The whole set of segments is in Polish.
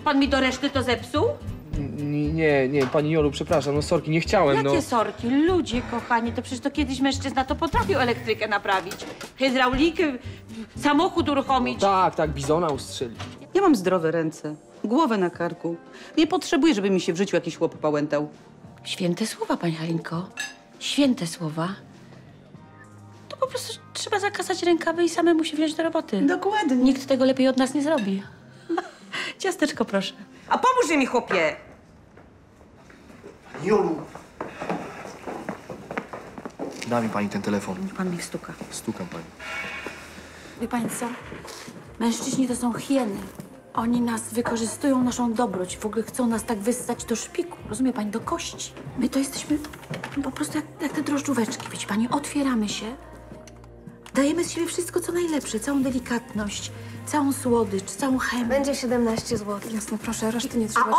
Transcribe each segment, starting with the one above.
Pan mi do reszty to zepsuł? Nie, pani Jolu, przepraszam, no sorki, nie chciałem, Jakie sorki? Ludzie kochani, to przecież to kiedyś mężczyzna to potrafił elektrykę naprawić. Hydraulikę, samochód uruchomić. No tak, bizona ustrzelić. Ja mam zdrowe ręce, głowę na karku. Nie potrzebuję, żeby mi się w życiu jakiś chłop pałętał. Święte słowa, pani Halinko. Święte słowa. To po prostu trzeba zakasać rękawy i samemu się wziąć do roboty. Dokładnie. Nikt tego lepiej od nas nie zrobi. Ciasteczko, proszę. A pomóż mi, chłopie! Jolu! Da mi pani ten telefon. Niech pan mi wstuka. Stukam pani. Wie pani co? Mężczyźni to są hieny. Oni nas wykorzystują, naszą dobroć. W ogóle chcą nas tak wyssać do szpiku. Rozumie pani? Do kości. My to jesteśmy po prostu jak te drożdżóweczki. Wiecie pani, otwieramy się. Dajemy z siebie wszystko, co najlepsze. Całą delikatność, całą słodycz, całą chemię. Będzie 17 zł. Jasne, proszę, reszty nie trzeba. A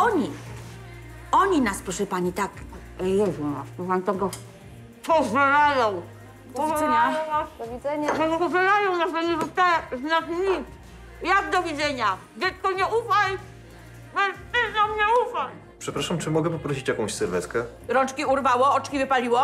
oni nas, proszę pani, tak. Jezu, pan tego pozwalają. Do widzenia. Do widzenia. Pozwalają nas, że nie zostaje z nas nic. Jak do widzenia? Dziecko, nie ufaj. Mężczyznom nie ufaj. Przepraszam, czy mogę poprosić jakąś serwetkę? Rączki urwało, oczki wypaliło?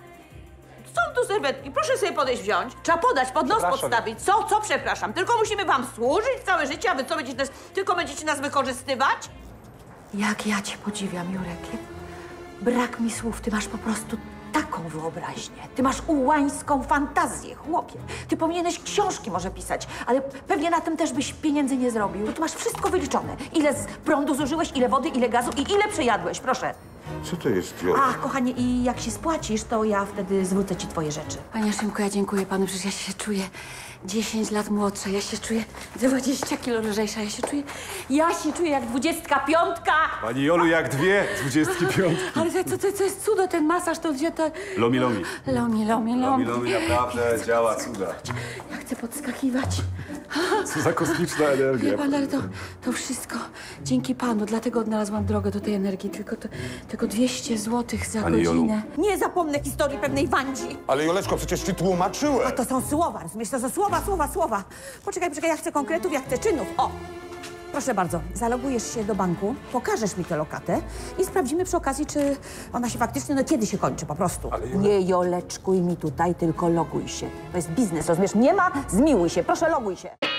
Są tu serwetki, proszę sobie podejść wziąć. Trzeba podać, pod nos podstawić. Co, przepraszam? Tylko musimy wam służyć całe życie, a wy co, tylko będziecie nas wykorzystywać? Jak ja cię podziwiam, Jurek. Brak mi słów, ty masz po prostu taką wyobraźnię. Ty masz ułańską fantazję, chłopie. Ty powinieneś książki może pisać, ale pewnie na tym też byś pieniędzy nie zrobił. Tu masz wszystko wyliczone. Ile z prądu zużyłeś, ile wody, ile gazu i ile przejadłeś, proszę. Co to jest, Jola? Ach, kochanie, i jak się spłacisz, to ja wtedy zwrócę ci twoje rzeczy. Panie Szymku, ja dziękuję panu, przecież ja się czuję 10 lat młodsza, ja się czuję 20 kilo lżejsza, ja się czuję jak 25. Pani Jolu, jak dwie 25. Ale to jest cudo, ten masaż, to gdzie to... Lomi. Lomi. Naprawdę działa cuda. Ja chcę podskakiwać. Co za kosmiczna energia. Wie pan, ale to wszystko dzięki panu, dlatego odnalazłam drogę do tej energii. Tylko 200 zł za Pani godzinę. Nie zapomnę historii pewnej Wandzi. Ale Joleczko, przecież ci tłumaczyłem. A to są słowa, rozumiesz? To są słowa. Poczekaj, ja chcę konkretów, ja chcę czynów. O! Proszę bardzo, zalogujesz się do banku, pokażesz mi tę lokatę i sprawdzimy przy okazji, czy ona się faktycznie, kiedy się kończy po prostu. Nie Joleczkuj mi tutaj, tylko loguj się. To jest biznes, rozumiesz? Nie ma, zmiłuj się, proszę loguj się.